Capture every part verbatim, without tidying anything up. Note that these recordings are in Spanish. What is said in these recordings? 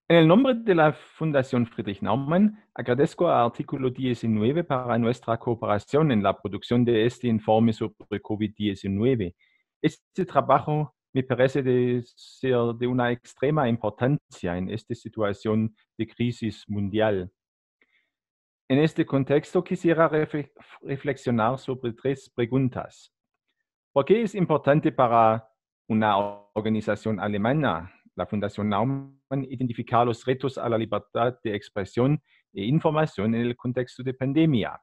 En el nombre de la Fundación Friedrich Naumann, agradezco a Artículo diecinueve para nuestra cooperación en la producción de este informe sobre COVID diecinueve. Este trabajo me parece de ser de una extrema importancia en esta situación de crisis mundial. En este contexto quisiera reflexionar sobre tres preguntas. ¿Por qué es importante para una organización alemana, la Fundación Naumann, identificar los retos a la libertad de expresión e información en el contexto de pandemia?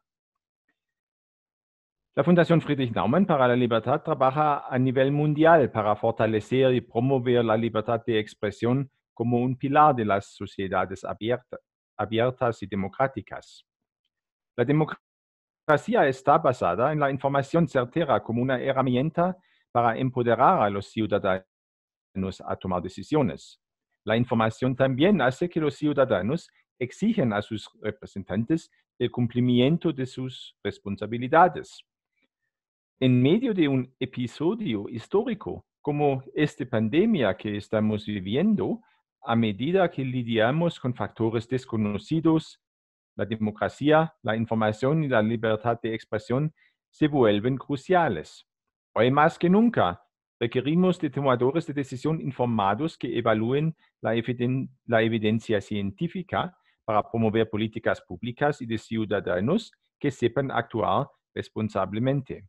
La Fundación Friedrich Naumann para la Libertad trabaja a nivel mundial para fortalecer y promover la libertad de expresión como un pilar de las sociedades abierta, abiertas y democráticas. La democracia está basada en la información certera como una herramienta para empoderar a los ciudadanos a tomar decisiones. La información también hace que los ciudadanos exigen a sus representantes el cumplimiento de sus responsabilidades. En medio de un episodio histórico como esta pandemia que estamos viviendo, a medida que lidiamos con factores desconocidos, la democracia, la información y la libertad de expresión se vuelven cruciales. Hoy más que nunca, requerimos de tomadores de decisión informados que evalúen la, eviden la evidencia científica para promover políticas públicas y de ciudadanos que sepan actuar responsablemente.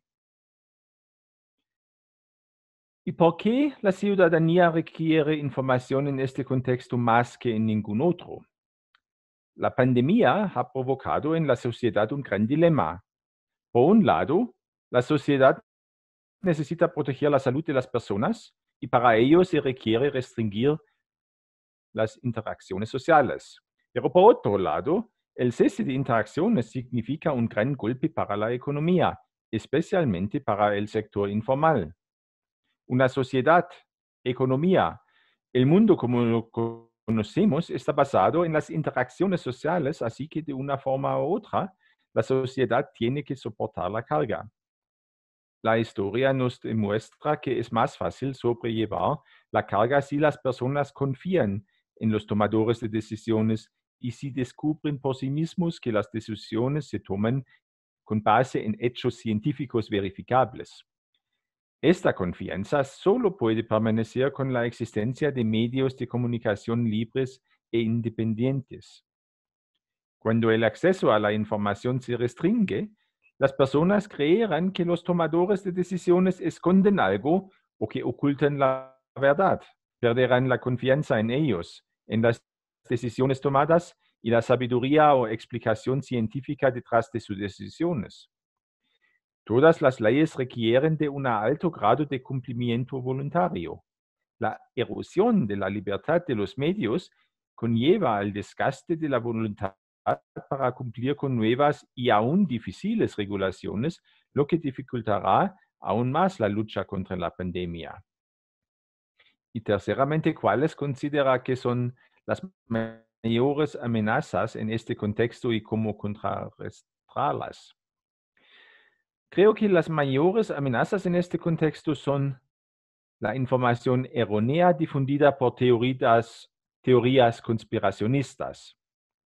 ¿Y por qué la ciudadanía requiere información en este contexto más que en ningún otro? La pandemia ha provocado en la sociedad un gran dilema. Por un lado, la sociedad necesita proteger la salud de las personas y para ello se requiere restringir las interacciones sociales. Pero por otro lado, el cese de interacciones significa un gran golpe para la economía, especialmente para el sector informal. Una sociedad, economía, el mundo como lo conocemos está basado en las interacciones sociales, así que de una forma u otra, la sociedad tiene que soportar la carga. La historia nos demuestra que es más fácil sobrellevar la carga si las personas confían en los tomadores de decisiones y si descubren por sí mismos que las decisiones se toman con base en hechos científicos verificables. Esta confianza solo puede permanecer con la existencia de medios de comunicación libres e independientes. Cuando el acceso a la información se restringe, las personas creerán que los tomadores de decisiones esconden algo o que ocultan la verdad. Perderán la confianza en ellos, en las decisiones tomadas y la sabiduría o explicación científica detrás de sus decisiones. Todas las leyes requieren de un alto grado de cumplimiento voluntario. La erosión de la libertad de los medios conlleva al desgaste de la voluntad para cumplir con nuevas y aún difíciles regulaciones, lo que dificultará aún más la lucha contra la pandemia. Y terceramente, ¿cuáles considera que son las mayores amenazas en este contexto y cómo contrarrestarlas? Creo que las mayores amenazas en este contexto son la información errónea difundida por teorías, teorías conspiracionistas.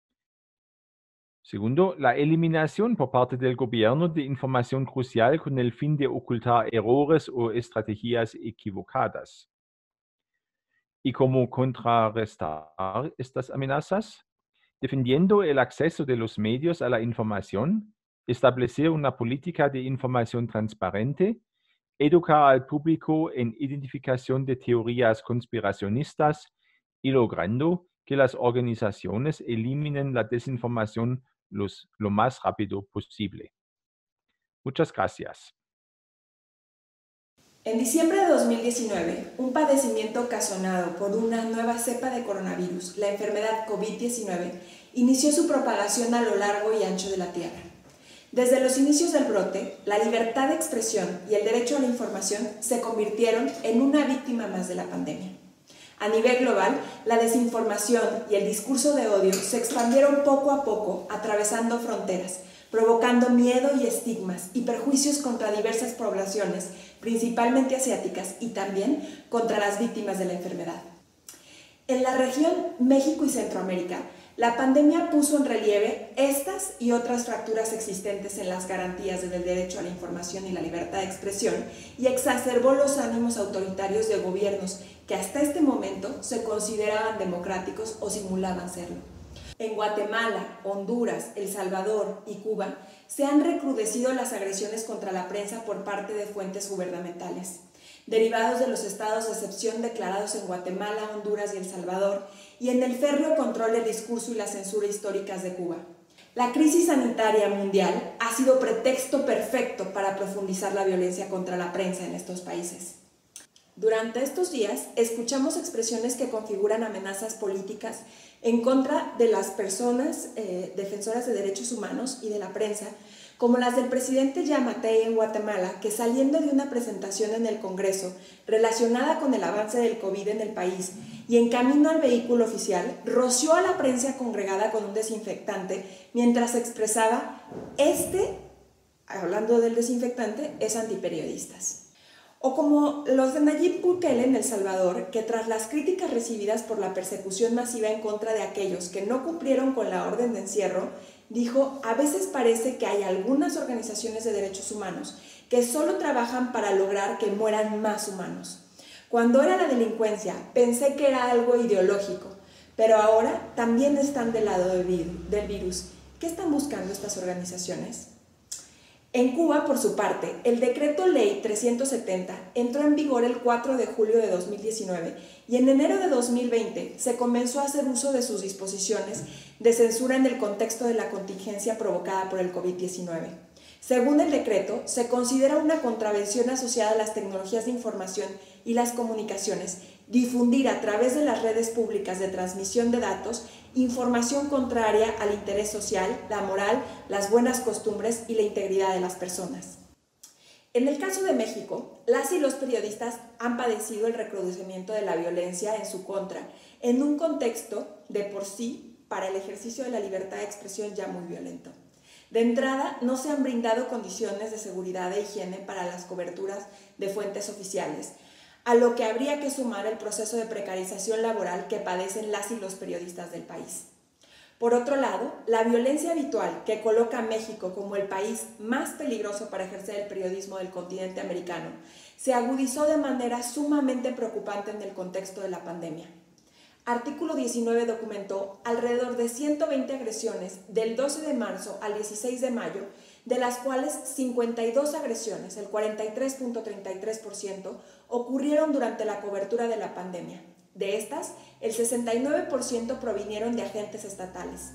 Segundo, la eliminación por parte del gobierno de información crucial con el fin de ocultar errores o estrategias equivocadas. ¿Y cómo contrarrestar estas amenazas? Defendiendo el acceso de los medios a la información, establecer una política de información transparente, educar al público en identificación de teorías conspiracionistas y logrando que las organizaciones eliminen la desinformación los, lo más rápido posible. Muchas gracias. En diciembre de dos mil diecinueve, un padecimiento ocasionado por una nueva cepa de coronavirus, la enfermedad COVID diecinueve, inició su propagación a lo largo y ancho de la Tierra. Desde los inicios del brote, la libertad de expresión y el derecho a la información se convirtieron en una víctima más de la pandemia. A nivel global, la desinformación y el discurso de odio se expandieron poco a poco, atravesando fronteras, provocando miedo y estigmas y perjuicios contra diversas poblaciones, principalmente asiáticas, y también contra las víctimas de la enfermedad. En la región México y Centroamérica, la pandemia puso en relieve estas y otras fracturas existentes en las garantías del derecho a la información y la libertad de expresión y exacerbó los ánimos autoritarios de gobiernos que hasta este momento se consideraban democráticos o simulaban serlo. En Guatemala, Honduras, El Salvador y Cuba se han recrudecido las agresiones contra la prensa por parte de fuentes gubernamentales, derivados de los estados de excepción declarados en Guatemala, Honduras y El Salvador, y en el férreo control del discurso y la censura históricas de Cuba. La crisis sanitaria mundial ha sido pretexto perfecto para profundizar la violencia contra la prensa en estos países. Durante estos días, escuchamos expresiones que configuran amenazas políticas en contra de las personas eh, defensoras de derechos humanos y de la prensa, como las del presidente Yamatei en Guatemala, que saliendo de una presentación en el Congreso relacionada con el avance del COVID en el país y en camino al vehículo oficial, roció a la prensa congregada con un desinfectante mientras expresaba, este, hablando del desinfectante, es antiperiodistas. O como los de Nayib Bukele en El Salvador, que tras las críticas recibidas por la persecución masiva en contra de aquellos que no cumplieron con la orden de encierro, dijo, a veces parece que hay algunas organizaciones de derechos humanos que solo trabajan para lograr que mueran más humanos. Cuando era la delincuencia, pensé que era algo ideológico, pero ahora también están del lado del virus. ¿Qué están buscando estas organizaciones? En Cuba, por su parte, el Decreto Ley trescientos setenta entró en vigor el cuatro de julio de dos mil diecinueve y en enero de dos mil veinte se comenzó a hacer uso de sus disposiciones de censura en el contexto de la contingencia provocada por el COVID diecinueve. Según el decreto, se considera una contravención asociada a las tecnologías de información y las comunicaciones difundir a través de las redes públicas de transmisión de datos información contraria al interés social, la moral, las buenas costumbres y la integridad de las personas. En el caso de México, las y los periodistas han padecido el recrudecimiento de la violencia en su contra, en un contexto de por sí para el ejercicio de la libertad de expresión ya muy violento. De entrada, no se han brindado condiciones de seguridad e higiene para las coberturas de fuentes oficiales, a lo que habría que sumar el proceso de precarización laboral que padecen las y los periodistas del país. Por otro lado, la violencia habitual que coloca a México como el país más peligroso para ejercer el periodismo del continente americano se agudizó de manera sumamente preocupante en el contexto de la pandemia. Artículo diecinueve documentó alrededor de ciento veinte agresiones del doce de marzo al dieciséis de mayo, de las cuales cincuenta y dos agresiones, el cuarenta y tres punto treinta y tres por ciento, ocurrieron durante la cobertura de la pandemia. De estas, el sesenta y nueve por ciento provinieron de agentes estatales.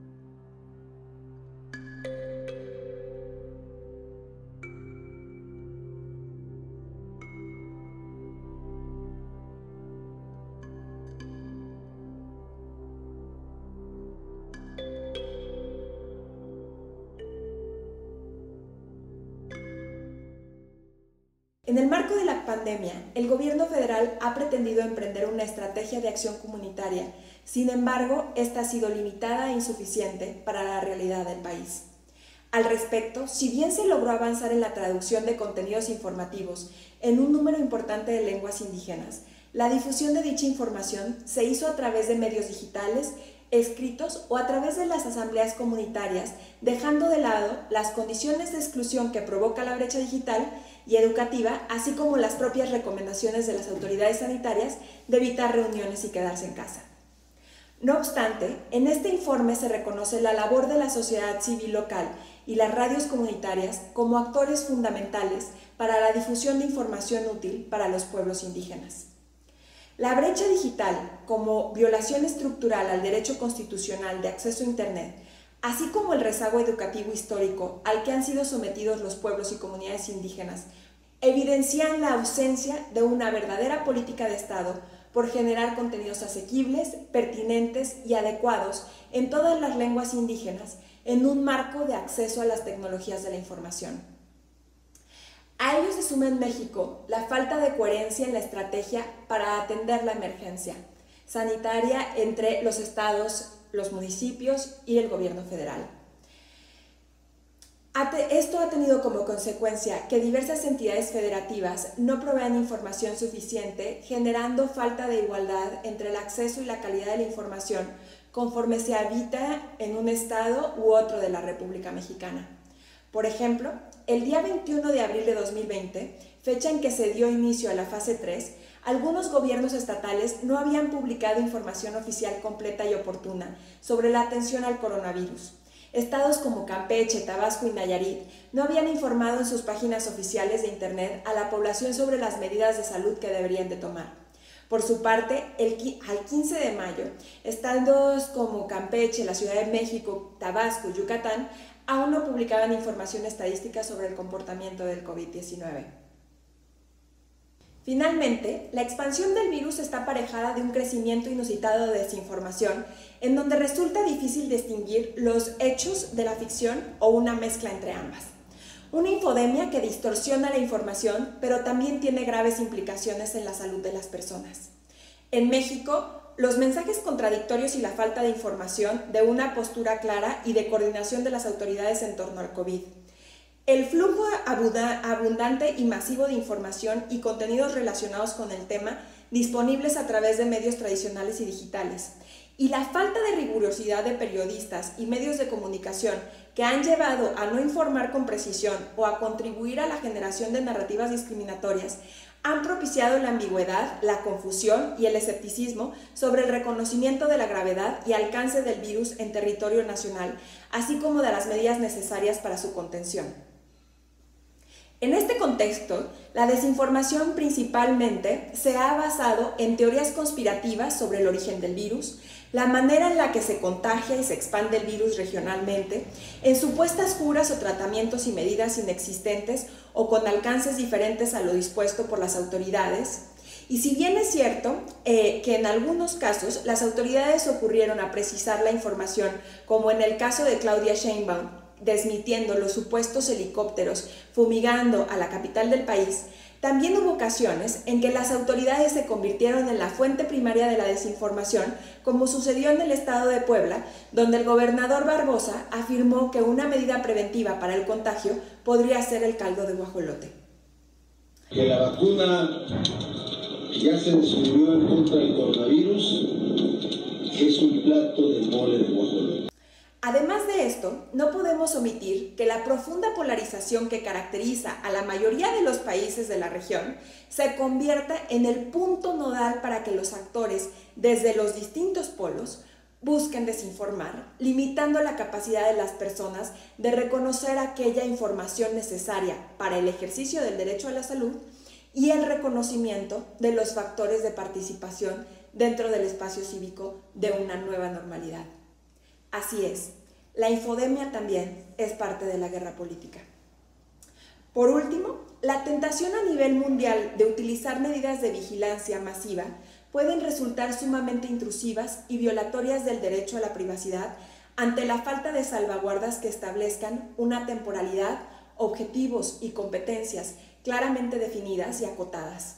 En el marco de la pandemia, el gobierno federal ha pretendido emprender una estrategia de acción comunitaria. Sin embargo, esta ha sido limitada e insuficiente para la realidad del país. Al respecto, si bien se logró avanzar en la traducción de contenidos informativos en un número importante de lenguas indígenas, la difusión de dicha información se hizo a través de medios digitales, escritos o a través de las asambleas comunitarias, dejando de lado las condiciones de exclusión que provoca la brecha digital y educativa, así como las propias recomendaciones de las autoridades sanitarias de evitar reuniones y quedarse en casa. No obstante, en este informe se reconoce la labor de la sociedad civil local y las radios comunitarias como actores fundamentales para la difusión de información útil para los pueblos indígenas. La brecha digital, como violación estructural al derecho constitucional de acceso a Internet, así como el rezago educativo histórico al que han sido sometidos los pueblos y comunidades indígenas, evidencian la ausencia de una verdadera política de Estado por generar contenidos asequibles, pertinentes y adecuados en todas las lenguas indígenas en un marco de acceso a las tecnologías de la información. A ello se suma en México la falta de coherencia en la estrategia para atender la emergencia sanitaria entre los estados, los municipios y el gobierno federal. Esto ha tenido como consecuencia que diversas entidades federativas no provean información suficiente, generando falta de igualdad entre el acceso y la calidad de la información conforme se habita en un estado u otro de la República Mexicana. Por ejemplo, el día veintiuno de abril de dos mil veinte, fecha en que se dio inicio a la fase tres, algunos gobiernos estatales no habían publicado información oficial completa y oportuna sobre la atención al coronavirus. Estados como Campeche, Tabasco y Nayarit no habían informado en sus páginas oficiales de Internet a la población sobre las medidas de salud que deberían de tomar. Por su parte, el, al quince de mayo, estados como Campeche, la Ciudad de México, Tabasco y Yucatán aún no publicaban información estadística sobre el comportamiento del COVID diecinueve. Finalmente, la expansión del virus está aparejada de un crecimiento inusitado de desinformación, en donde resulta difícil distinguir los hechos de la ficción o una mezcla entre ambas. Una infodemia que distorsiona la información, pero también tiene graves implicaciones en la salud de las personas. En México, los mensajes contradictorios y la falta de información de una postura clara y de coordinación de las autoridades en torno al COVID. El flujo abundante y masivo de información y contenidos relacionados con el tema disponibles a través de medios tradicionales y digitales, y la falta de rigurosidad de periodistas y medios de comunicación que han llevado a no informar con precisión o a contribuir a la generación de narrativas discriminatorias han propiciado la ambigüedad, la confusión y el escepticismo sobre el reconocimiento de la gravedad y alcance del virus en territorio nacional, así como de las medidas necesarias para su contención. En este contexto, la desinformación principalmente se ha basado en teorías conspirativas sobre el origen del virus, la manera en la que se contagia y se expande el virus regionalmente, en supuestas curas o tratamientos y medidas inexistentes o con alcances diferentes a lo dispuesto por las autoridades. Y si bien es cierto eh, que en algunos casos las autoridades ocurrieron a precisar la información, como en el caso de Claudia Sheinbaum, desmintiendo los supuestos helicópteros fumigando a la capital del país, también hubo ocasiones en que las autoridades se convirtieron en la fuente primaria de la desinformación, como sucedió en el estado de Puebla, donde el gobernador Barbosa afirmó que una medida preventiva para el contagio podría ser el caldo de guajolote. Que la vacuna ya se descubrió en contra del coronavirus es un plato de mole de guajolote. Además de esto, no podemos omitir que la profunda polarización que caracteriza a la mayoría de los países de la región se convierta en el punto nodal para que los actores, desde los distintos polos, busquen desinformar, limitando la capacidad de las personas de reconocer aquella información necesaria para el ejercicio del derecho a la salud y el reconocimiento de los factores de participación dentro del espacio cívico de una nueva normalidad. Así es, la infodemia también es parte de la guerra política. Por último, la tentación a nivel mundial de utilizar medidas de vigilancia masiva pueden resultar sumamente intrusivas y violatorias del derecho a la privacidad ante la falta de salvaguardas que establezcan una temporalidad, objetivos y competencias claramente definidas y acotadas.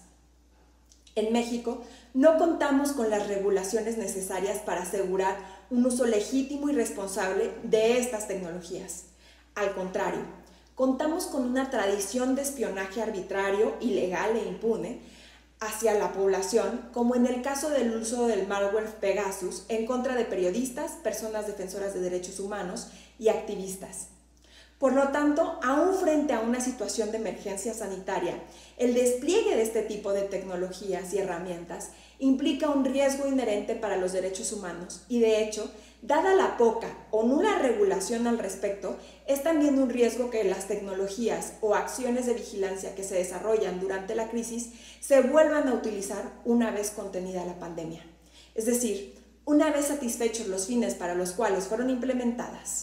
En México, no contamos con las regulaciones necesarias para asegurar un uso legítimo y responsable de estas tecnologías. Al contrario, contamos con una tradición de espionaje arbitrario, ilegal e impune hacia la población, como en el caso del uso del malware Pegasus en contra de periodistas, personas defensoras de derechos humanos y activistas. Por lo tanto, aún frente a una situación de emergencia sanitaria, el despliegue de este tipo de tecnologías y herramientas implica un riesgo inherente para los derechos humanos y, de hecho, dada la poca o nula regulación al respecto, es también un riesgo que las tecnologías o acciones de vigilancia que se desarrollan durante la crisis se vuelvan a utilizar una vez contenida la pandemia. Es decir, una vez satisfechos los fines para los cuales fueron implementadas.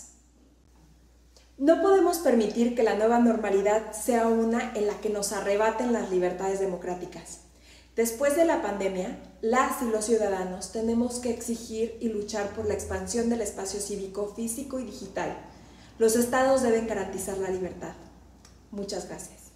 No podemos permitir que la nueva normalidad sea una en la que nos arrebaten las libertades democráticas. Después de la pandemia, las y los ciudadanos tenemos que exigir y luchar por la expansión del espacio cívico, físico y digital. Los estados deben garantizar la libertad. Muchas gracias.